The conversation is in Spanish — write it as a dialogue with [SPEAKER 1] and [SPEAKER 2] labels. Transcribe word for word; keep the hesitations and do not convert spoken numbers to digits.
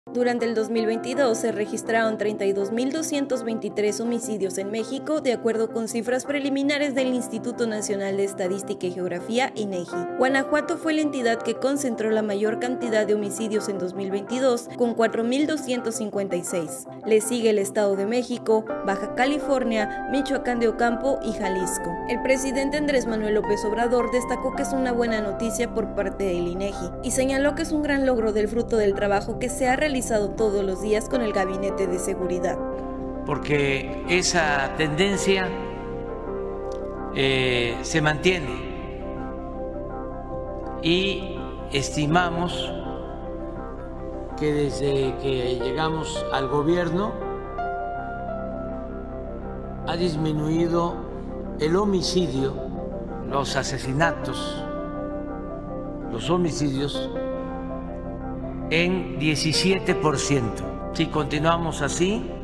[SPEAKER 1] Durante el dos mil veintidós se registraron treinta y dos mil doscientos veintitrés homicidios en México, de acuerdo con cifras preliminares del Instituto Nacional de Estadística y Geografía, INEGI. Guanajuato fue la entidad que concentró la mayor cantidad de homicidios en dos mil veintidós, con cuatro mil doscientos cincuenta y seis. Le sigue el Estado de México, Baja California, Michoacán de Ocampo y Jalisco. El presidente Andrés Manuel López Obrador destacó que es una buena noticia por parte del INEGI y señaló que es un gran logro del fruto del trabajo que se ha realizado todos los días con el Gabinete de Seguridad.
[SPEAKER 2] Porque esa tendencia eh, se mantiene y estimamos que desde que llegamos al gobierno ha disminuido el homicidio, los asesinatos, los homicidios en diecisiete por ciento. Si continuamos así,